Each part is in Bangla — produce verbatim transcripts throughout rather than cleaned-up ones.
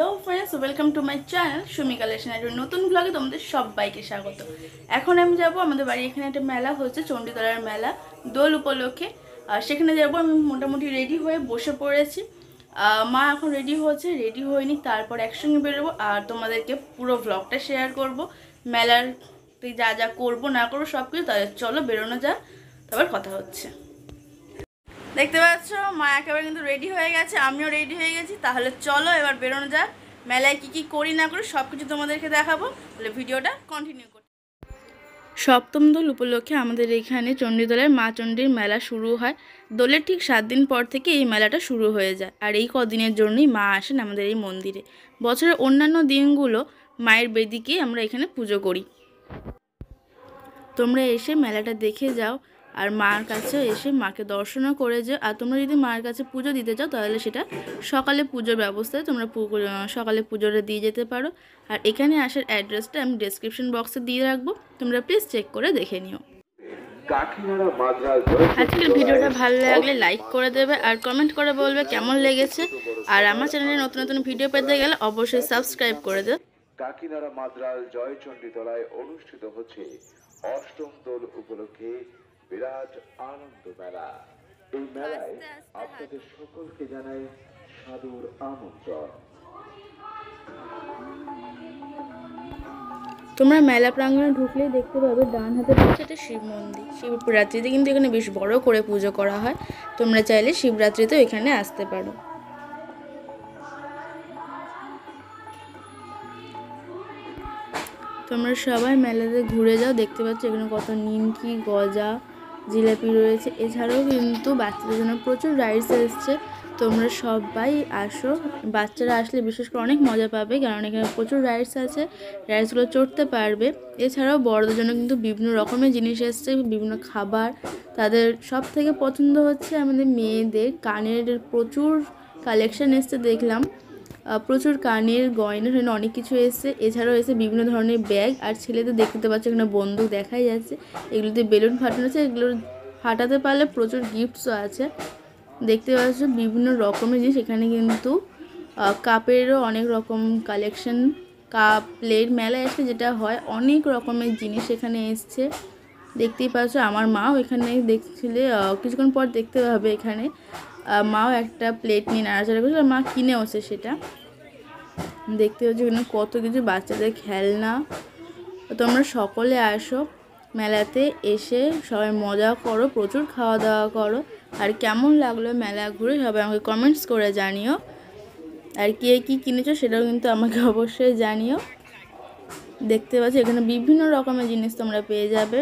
Hello friends welcome to my channel Sumi collection एक नतून ब्लगे तुम्हारे सबाइके स्वागत। एखन आमि जाबो आमादेर बाड़ी एखाने एकटा मेला होच्छे चंडीतलार मेला दोल उपलक्षे और सेखाने जाबो। आमि मोटामुटी रेडी हये बसे पड़ेछि। मा एखन रेडी होच्छे, रेडी हयनि, तारपर एकसंगे बेरोबो और तोमादेरके पुरो ब्लगटा शेयर करबो। मेलाते जा जा करबो ना करबो सबकिछु। ताहले चलो बेरोनो जा, तारपर कथा होच्छे। देखते पाচ্ছো মা একেবারে কিন্তু রেডি হয়ে গেছে, আমিও রেডি হয়ে গেছি। তাহলে চলো এবার বেরোনো যাক। মেলায় কি কি করি না করি সবকিছু তোমাদেরকে দেখাবো, তাহলে ভিডিওটা কন্টিনিউ করি। সপ্তম দোল উপলক্ষে আমাদের এখানে চণ্ডীতলায় মা চণ্ডীর মেলা শুরু হয়। দোলের ঠিক সাত দিন পর থেকে এই মেলাটা শুরু হয়ে যায় আর এই কদিনের জন্যই মা আসেন আমাদের এই মন্দিরে। বছরের অন্যান্য দিনগুলো মায়ের বেদিকে আমরা এখানে পুজো করি। তোমরা এসে মেলাটা দেখে যাও আর মার কাছে এসে মাকে দর্শনও করে যাও। আর তোমরা যদি মার কাছে পুজো দিতে চাও তাহলে সেটা সকালে পুজোর ব্যবস্থায় তোমরা সকালে পুজোটা দিয়ে যেতে পারো। আর এখানে আসার অ্যাড্রেসটা আমি ডেসক্রিপশন বক্সে দিয়ে রাখবো, তোমরা প্লিজ চেক করে দেখে নিও। আজকের ভিডিওটা ভালো লাগলে লাইক করে দেবে আর কমেন্ট করে বলবে কেমন লেগেছে। আর আমার চ্যানেলে নতুন নতুন ভিডিও পেতে গেলে অবশ্যই সাবস্ক্রাইব করে দেবে। কাকিনাড়া মাদ্রাজ জয়চণ্ডীতলায় অনুষ্ঠিত হচ্ছে অষ্টম দোল উপলক্ষে বিরাট আনন্দ মেলা। এই মেলায় আপনাদের সকলকে জানাই সাদর আমন্ত্রণ। তোমরা মেলা প্রাঙ্গণে ঢুকলেই দেখতে পাবে ডান হাতে পাশে একটা শিব মন্দির। শিবরাত্রিতে কিন্তু এখানে বেশ বড় করে পুজো করা হয়। তোমরা চাইলে শিবরাত্রিতেও এখানে আসতে পারো। তোমরা সবাই মেলাতে ঘুরে যাও, দেখতে পাচ্ছ এখানে কত নিমকি, গজা, জিলাপি রয়েছে। এছাড়াও কিন্তু বাচ্চাদের জন্য প্রচুর রাইডস এসছে। তোমরা সবাই আসো, বাচ্চারা আসলে বিশেষ করে অনেক মজা পাবে, কারণ এখানে প্রচুর রাইডস আছে, রাইডসগুলো চড়তে পারবে। এছাড়াও বড়দের জন্য কিন্তু বিভিন্ন রকমের জিনিস এসছে, বিভিন্ন খাবার। তাদের সব থেকে পছন্দ হচ্ছে আমাদের মেয়েদের কানের প্রচুর কালেকশন এসছে দেখলাম, প্রচুর কানের গয়না এখানে অনেক কিছু এসছে। এছাড়াও এসে বিভিন্ন ধরনের ব্যাগ। আর ছেলেদের দেখতে পাচ্ছ এখানে বন্দুক দেখাই যাচ্ছে, এগুলোতে বেলুন ফাটানো আছে, এগুলো ফাটাতে পারলে প্রচুর গিফটসও আছে। দেখতে পাচ্ছ বিভিন্ন রকমের জিনিস। এখানে কিন্তু কাপেরও অনেক রকম কালেকশন, কাপ প্লেট মেলায় এসে যেটা হয় অনেক রকমের জিনিস এখানে এসছে। দেখতেই পাচ্ছ আমার মাও এখানে দেখছিলে, কিছুক্ষণ পর দেখতে পাবে এখানে মাও একটা প্লেট নিয়ে নাড়াচাড়া করছে, মা কিনেওছে সেটা। দেখতে পাচ্ছ এখানে কত কিছু বাচ্চাদের খেলনা। তোমরা সকলে আসো মেলাতে, এসে সবাই মজা করো, প্রচুর খাওয়া দাওয়া করো। আর কেমন লাগলো মেলা ঘুরে সবাই আমাকে কমেন্টস করে জানিও। আর কে কী কিনেছো সেটাও কিন্তু আমাকে অবশ্যই জানিও। দেখতে পাচ্ছ এখানে বিভিন্ন রকমের জিনিস তোমরা পেয়ে যাবে।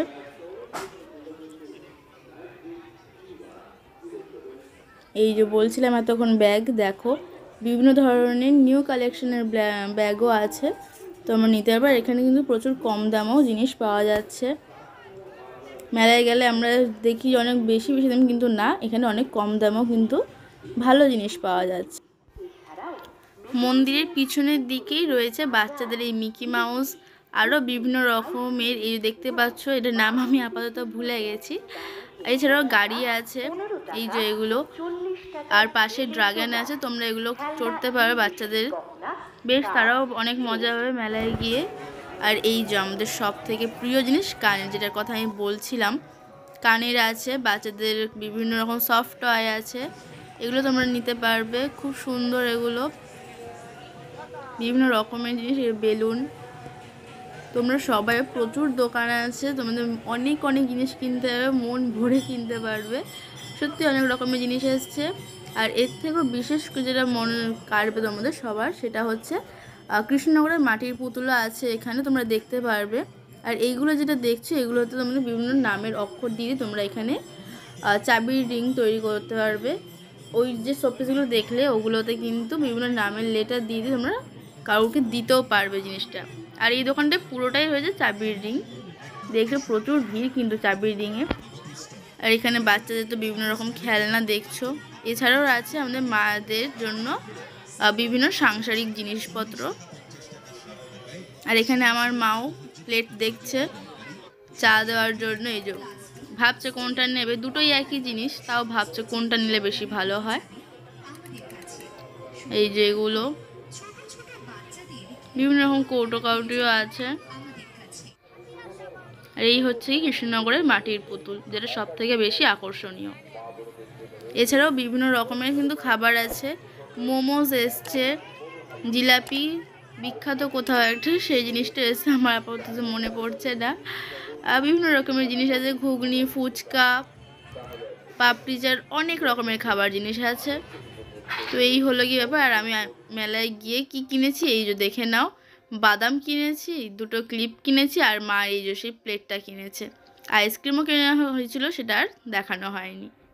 এই যে বলছিলাম এতক্ষণ ব্যাগ, দেখো বিভিন্ন ধরনের নিউ কালেকশনের ব্যাগও আছে, তোমরা নিতে পারবে। এখানে কিন্তু প্রচুর কম দামেও জিনিস পাওয়া যাচ্ছে। মেলায় গেলে আমরা দেখি অনেক বেশি বেশি দাম, কিন্তু না, এখানে অনেক কম দামেও কিন্তু ভালো জিনিস পাওয়া যাচ্ছে। মন্দিরের পিছনের দিকেই রয়েছে বাচ্চাদের এই মিকি মাউস, আরও বিভিন্ন রকমের, এই দেখতে পাচ্ছ এটার নাম আমি আপাতত ভুলে গেছি। এছাড়াও গাড়ি আছে, এই যে এগুলো, আর পাশে ড্রাগন আছে, তোমরা এগুলো চড়তে পারো বাচ্চাদের, বেশ তারাও অনেক মজা হবে মেলায় গিয়ে। আর এই যে আমাদের সব থেকে প্রিয় জিনিস কানের, যেটার কথা আমি বলছিলাম, কানের আছে, বাচ্চাদের বিভিন্ন রকম সফট টয় আছে, এগুলো তোমরা নিতে পারবে, খুব সুন্দর এগুলো, বিভিন্ন রকমের জিনিস, বেলুন। তোমরা সবাই প্রচুর দোকান আছে, তোমাদের অনেক অনেক জিনিস কিনতে হবে, মন ভরে কিনতে পারবে, সত্যি অনেক রকমের জিনিস এসছে। আর এর থেকেও বিশেষ যেটা মনে কাড়বে তোমাদের সবার, সেটা হচ্ছে কৃষ্ণনগরের মাটির পুতুলও আছে এখানে, তোমরা দেখতে পারবে। আর এইগুলো যেটা দেখছো এগুলোতে তোমরা বিভিন্ন নামের অক্ষর দিয়ে তোমরা এখানে চাবির রিং তৈরি করতে পারবে। ওই যে শোপিসগুলো দেখলে ওগুলোতে কিন্তু বিভিন্ন নামের লেটার দিয়ে দিয়ে তোমরা কাউকে দিতেও পারবে জিনিসটা। আর এই দোকানটা পুরোটাই হয়েছে চাবির রিং, দেখলে প্রচুর ভিড় কিন্তু চাবির রিংয়ে। আর এখানে বাচ্চাদের তো বিভিন্ন রকম খেলনা দেখছো। এছাড়াও আছে আমাদের মাদের জন্য বিভিন্ন সাংসারিক জিনিসপত্র। আর এখানে আমার মাও প্লেট দেখছে চা দেওয়ার জন্য, এই যে ভাবছে কোনটা নেবে, দুটোই একই জিনিস, তাও ভাবছে কোনটা নিলে বেশি ভালো হয়। এই যে এগুলো বিভিন্ন রকম কৌটো কাউটিও আছে। আর এই হচ্ছে কি কৃষ্ণনগরের মাটির পুতুল, যেটা সব থেকে বেশি আকর্ষণীয়। এছাড়াও বিভিন্ন রকমের কিন্তু খাবার আছে, মোমোস এসছে, জিলাপি বিখ্যাত কোথাও একটি, সেই জিনিসটা এসছে আমার আপাতত মনে পড়ছে না। আর বিভিন্ন রকমের জিনিস আছে, ঘুগনি, ফুচকা, পাপড়ি চাট, অনেক রকমের খাবার জিনিস আছে। তো এই হলো কি ব্যাপার। আর আমি মেলায় গিয়ে কি কিনেছি এই যে দেখে নাও, বাদাম কিনেছি, দুটো ক্লিপ কিনেছি, আর মা এই যে সেই প্লেটটা কিনেছে। আইসক্রিমও কেনা হয়েছিল, সেটা আর দেখানো হয়নি।